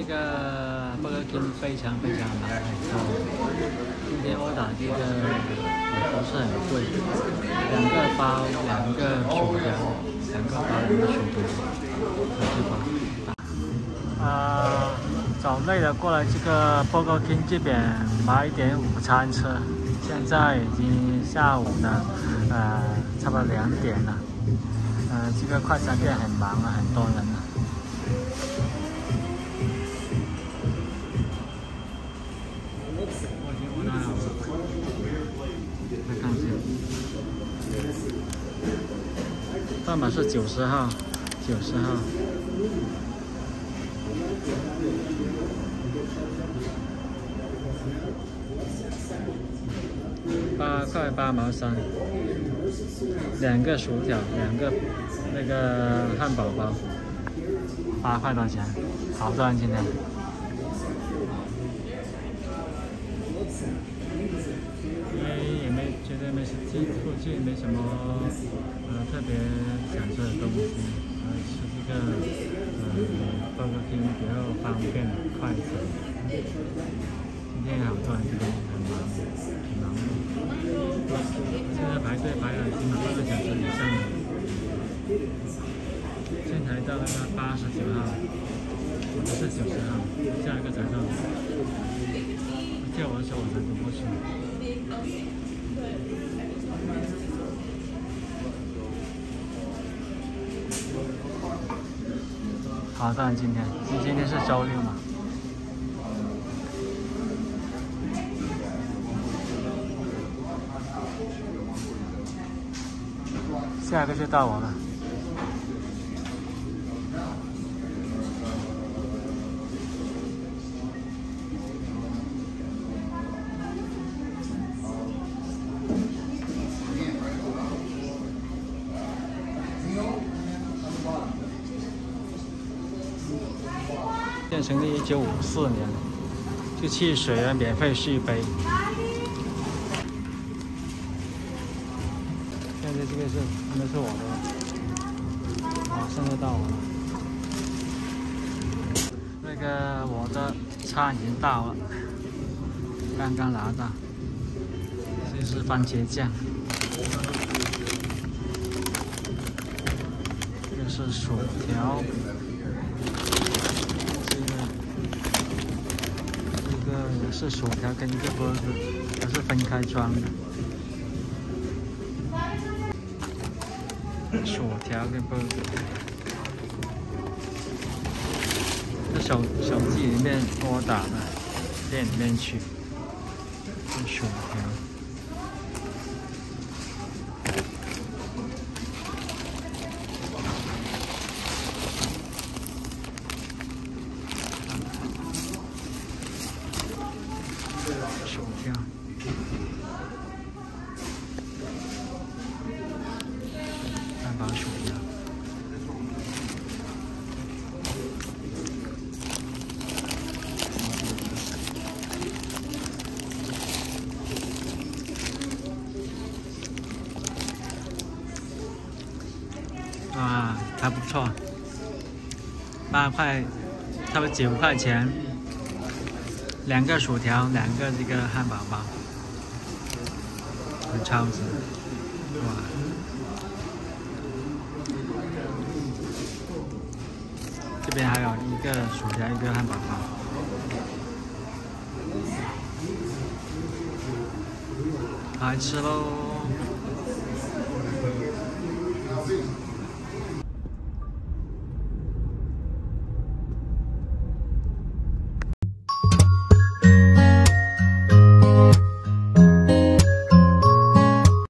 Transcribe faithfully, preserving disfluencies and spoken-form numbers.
个这个金非常非常忙很多。今天我打这个也不是很贵，两个包，两个薯条，两个包两个薯条，二十八。啊，走累了，过来这个 Burger King 这边买一点午餐吃。现在已经下午的呃差不多两点了。呃，这个快餐店很忙啊，很多人啊。来看一下，号码是九十号，九十号。八块八毛三，两个薯条，两个那个汉堡包，八块多钱，好赚今天。因为也没觉得没事，这附近没什么呃特别想吃的东西，呃吃这个呃 Burger King 比较方便快捷。今天好多人这边很忙，挺忙的。现在排队排了起码半个小时以上了。现在到那个八十九号，不是九十号，下一个才到。叫我的时候我才走过去。好，当然今天，今天是周六嘛。下一个就到我了。店成立一九五四年，这汽水呢免费续杯。现在这个是应该是我的了，好，现在到我了。那个我的餐已经到了，刚刚拿到，这是番茄酱，这个是薯条，这个这个也是薯条跟一个burger，它是分开装的。薯条跟 burger， 这手手机里面拨打的店里面去，这薯条，薯条。汉堡薯条，啊，还不错，八块，差不多九块钱，两个薯条，两个这个汉堡包，很超值，哇！这边还有一个薯条，一个汉堡包。来吃喽！